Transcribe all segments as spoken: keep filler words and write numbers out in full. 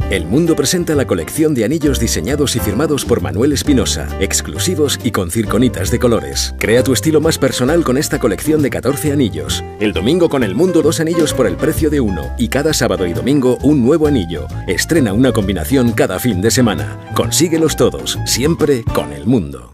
El Mundo presenta la colección de anillos diseñados y firmados por Manuel Espinosa, exclusivos y con circonitas de colores. Crea tu estilo más personal con esta colección de catorce anillos. El domingo con El Mundo dos anillos por el precio de uno y cada sábado y domingo un nuevo anillo. Estrena una combinación cada fin de semana. Consíguelos todos, siempre con El Mundo.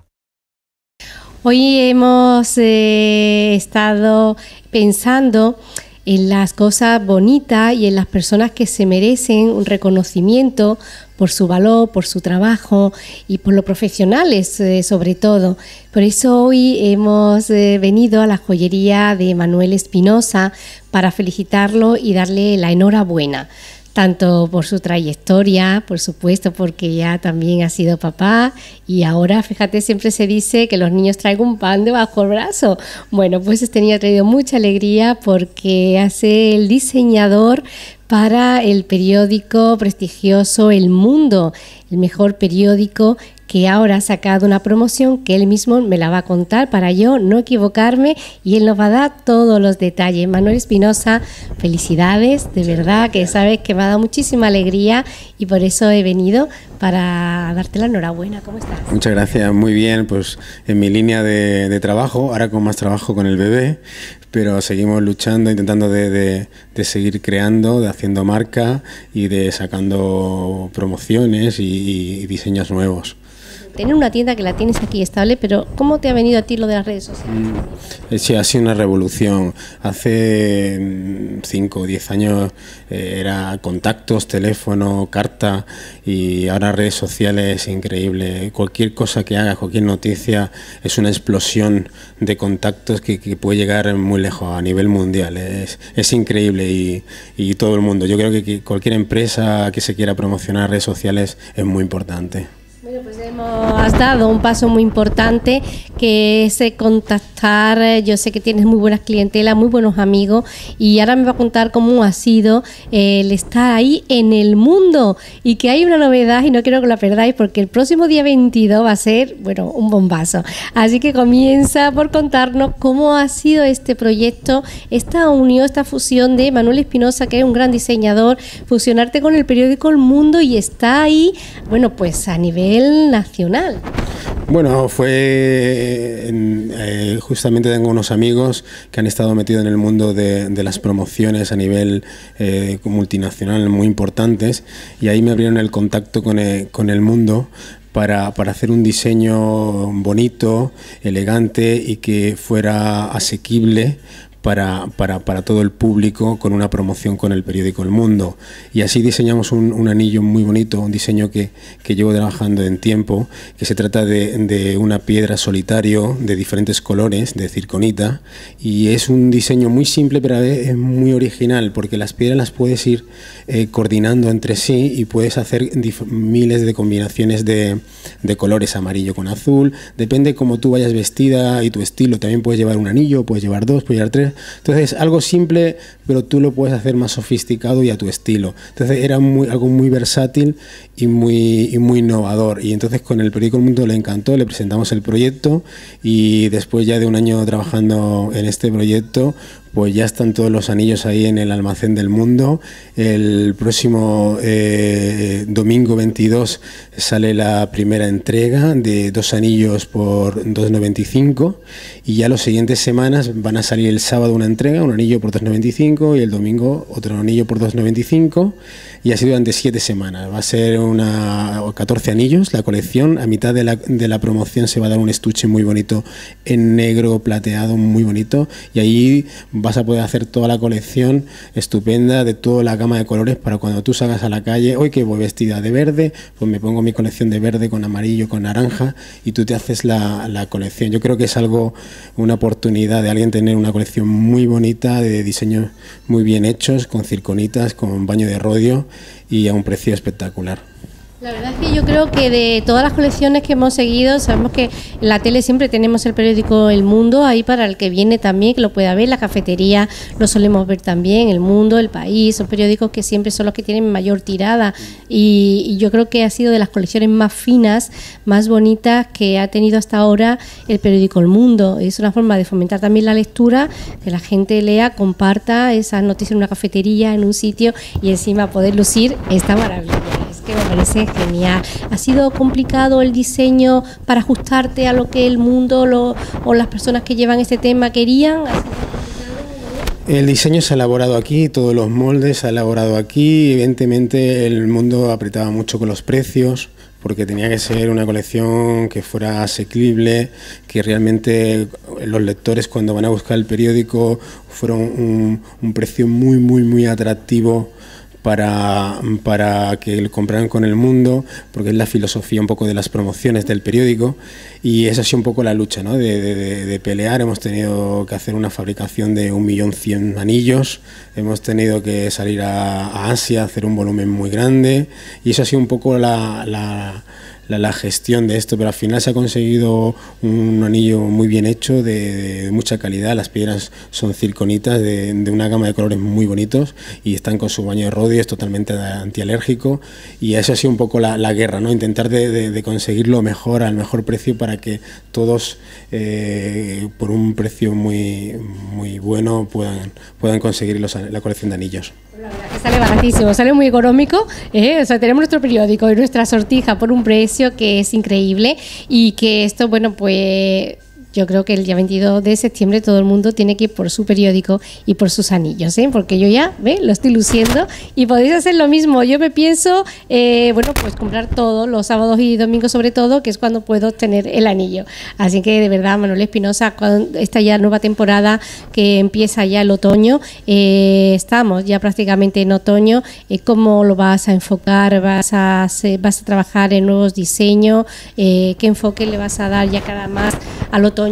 Hoy hemos eh, estado pensando en las cosas bonitas y en las personas que se merecen un reconocimiento por su valor, por su trabajo y por lo profesionales eh, sobre todo. Por eso hoy hemos eh, venido a la joyería de Manuel Espinosa para felicitarlo y darle la enhorabuena, tanto por su trayectoria, por supuesto, porque ya también ha sido papá y ahora, fíjate, siempre se dice que los niños traen un pan debajo del brazo. Bueno, pues este niño ha traído mucha alegría porque hace el diseñador para el periódico prestigioso El Mundo, el mejor periódico, que ahora ha sacado una promoción que él mismo me la va a contar para yo no equivocarme y él nos va a dar todos los detalles. Manuel Espinosa, felicidades, de verdad que sabes que me ha dado muchísima alegría y por eso he venido para darte la enhorabuena. ¿Cómo estás? Muchas gracias, muy bien, pues en mi línea de, de trabajo, ahora con más trabajo con el bebé, pero seguimos luchando, intentando de, de, de seguir creando, de haciendo marca y de sacando promociones y, y diseños nuevos. Tener una tienda que la tienes aquí estable, pero ¿cómo te ha venido a ti lo de las redes sociales? Mm, sí, ha sido una revolución. Hace cinco o diez años eh, era contactos, teléfono, carta y ahora redes sociales es increíble. Cualquier cosa que hagas, cualquier noticia es una explosión de contactos que, que puede llegar muy lejos a nivel mundial. Es, es increíble y, y todo el mundo. Yo creo que, que cualquier empresa que se quiera promocionar redes sociales es muy importante. Bueno, pues hemos dado un paso muy importante que es contactar. Yo sé que tienes muy buenas clientelas, muy buenos amigos y ahora me va a contar cómo ha sido el estar ahí en El Mundo y que hay una novedad y no quiero que la perdáis porque el próximo día veintidós va a ser, bueno, un bombazo. Así que comienza por contarnos cómo ha sido este proyecto, esta unión, esta fusión de Manuel Espinosa, que es un gran diseñador, fusionarte con el periódico El Mundo y está ahí, bueno, pues a nivel nacional. Bueno, fue eh, justamente tengo unos amigos que han estado metidos en el mundo de, de las promociones a nivel eh, multinacional muy importantes y ahí me abrieron el contacto con el, con el Mundo para, para hacer un diseño bonito, elegante y que fuera asequible Para, para, para todo el público con una promoción con el periódico El Mundo. Y así diseñamos un, un anillo muy bonito, un diseño que, que llevo trabajando en tiempo, que se trata de, de una piedra solitario de diferentes colores, de circonita, y es un diseño muy simple pero a la vez es muy original, porque las piedras las puedes ir eh, coordinando entre sí y puedes hacer miles de combinaciones de, de colores, amarillo con azul, depende cómo tú vayas vestida y tu estilo. También puedes llevar un anillo, puedes llevar dos, puedes llevar tres. Entonces, algo simple, pero tú lo puedes hacer más sofisticado y a tu estilo. Entonces, era muy, algo muy versátil y muy, y muy innovador. Y entonces, con el periódico El Mundo le encantó, le presentamos el proyecto y después ya de un año trabajando en este proyecto, pues ya están todos los anillos ahí en el almacén del Mundo. El próximo eh, domingo veintidós sale la primera entrega de dos anillos por dos noventa y cinco y ya las siguientes semanas van a salir el sábado una entrega, un anillo por dos noventa y cinco y el domingo otro anillo por dos noventa y cinco y así durante siete semanas. Va a ser una catorce anillos la colección. A mitad de la, de la promoción se va a dar un estuche muy bonito en negro plateado, muy bonito, y ahí vas a poder hacer toda la colección estupenda de toda la gama de colores para cuando tú salgas a la calle. Hoy que voy vestida de verde, pues me pongo mi colección de verde con amarillo, con naranja y tú te haces la, la colección. Yo creo que es algo, una oportunidad de alguien tener una colección muy bonita, de diseños muy bien hechos, con circonitas, con baño de rodio y a un precio espectacular. La verdad es que yo creo que de todas las colecciones que hemos seguido, sabemos que en la tele siempre tenemos el periódico El Mundo, ahí para el que viene también, que lo pueda ver, la cafetería lo solemos ver también, El Mundo, El País, son periódicos que siempre son los que tienen mayor tirada y, y yo creo que ha sido de las colecciones más finas, más bonitas que ha tenido hasta ahora el periódico El Mundo. Es una forma de fomentar también la lectura, que la gente lea, comparta esas noticias en una cafetería, en un sitio y encima poder lucir esta maravilla. que me parece genial. ¿Ha sido complicado el diseño para ajustarte a lo que el mundo lo, o las personas que llevan este tema querían? ¿Ha sido complicado? El diseño se ha elaborado aquí, todos los moldes se ha elaborado aquí. Evidentemente el mundo apretaba mucho con los precios, porque tenía que ser una colección que fuera asequible, que realmente los lectores cuando van a buscar el periódico fuera un, un precio muy, muy, muy atractivo para, para que lo compraran con el mundo, porque es la filosofía un poco de las promociones del periódico, y esa ha sido un poco la lucha, ¿no? de, de, de pelear. Hemos tenido que hacer una fabricación de un millón cien anillos, hemos tenido que salir a, a Asia, hacer un volumen muy grande, y eso ha sido un poco la, la La, la gestión de esto, pero al final se ha conseguido un anillo muy bien hecho, de, de mucha calidad. Las piedras son circonitas de, de una gama de colores muy bonitos y están con su baño de rodio, es totalmente antialérgico, y eso ha sido un poco la, la guerra, ¿no? Intentar de, de, de conseguir lo mejor al mejor precio para que todos eh, por un precio muy, muy bueno puedan, puedan conseguir los, la colección de anillos. La verdad que sale baratísimo, sale muy económico, ¿eh? O sea, tenemos nuestro periódico y nuestra sortija por un precio que es increíble, y que esto, bueno, pues yo creo que el día veintidós de septiembre todo el mundo tiene que ir por su periódico y por sus anillos, ¿eh? Porque yo ya, ¿ve? Lo estoy luciendo, y podéis hacer lo mismo. Yo me pienso, eh, bueno, pues comprar todo, los sábados y domingos sobre todo, que es cuando puedo tener el anillo. Así que de verdad, Manuel Espinosa, cuando esta ya nueva temporada que empieza ya el otoño, eh, estamos ya prácticamente en otoño, eh, ¿cómo lo vas a enfocar? ¿Vas a, hacer, vas a trabajar en nuevos diseños? Eh, ¿Qué enfoque le vas a dar ya cada más al otoño?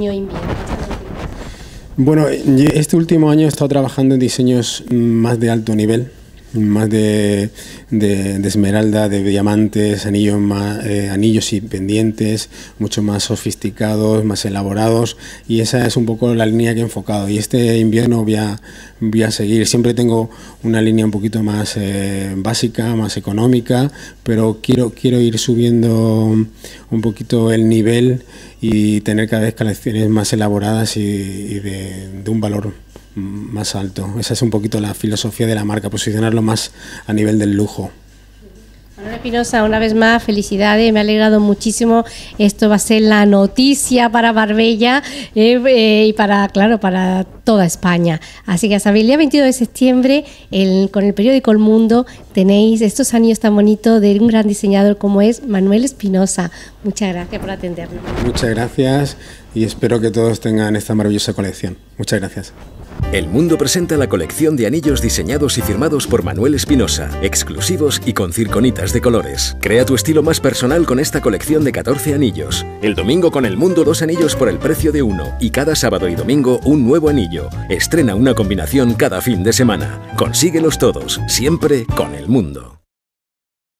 Bueno, este último año he estado trabajando en diseños más de alto nivel, más de, de, de esmeralda, de diamantes, anillos, más, eh, anillos y pendientes, mucho más sofisticados, más elaborados, y esa es un poco la línea que he enfocado. Y este invierno voy a, voy a seguir. Siempre tengo una línea un poquito más eh, básica, más económica, pero quiero, quiero ir subiendo un poquito el nivel y tener cada vez colecciones más elaboradas y, y de, de un valor más alto. Esa es un poquito la filosofía de la marca, posicionarlo más a nivel del lujo. Manuel Espinosa, una vez más, felicidades, me ha alegrado muchísimo. Esto va a ser la noticia para Marbella eh, eh, y para, claro, para toda España. Así que hasta el día veintidós de septiembre, el, con el periódico El Mundo, tenéis estos anillos tan bonitos de un gran diseñador como es Manuel Espinosa. Muchas gracias por atendernos. Muchas gracias, y espero que todos tengan esta maravillosa colección. Muchas gracias. El Mundo presenta la colección de anillos diseñados y firmados por Manuel Espinosa, exclusivos y con circonitas de colores. Crea tu estilo más personal con esta colección de catorce anillos. El domingo con El Mundo dos anillos por el precio de uno, y cada sábado y domingo un nuevo anillo. Estrena una combinación cada fin de semana. Consíguelos todos, siempre con El Mundo.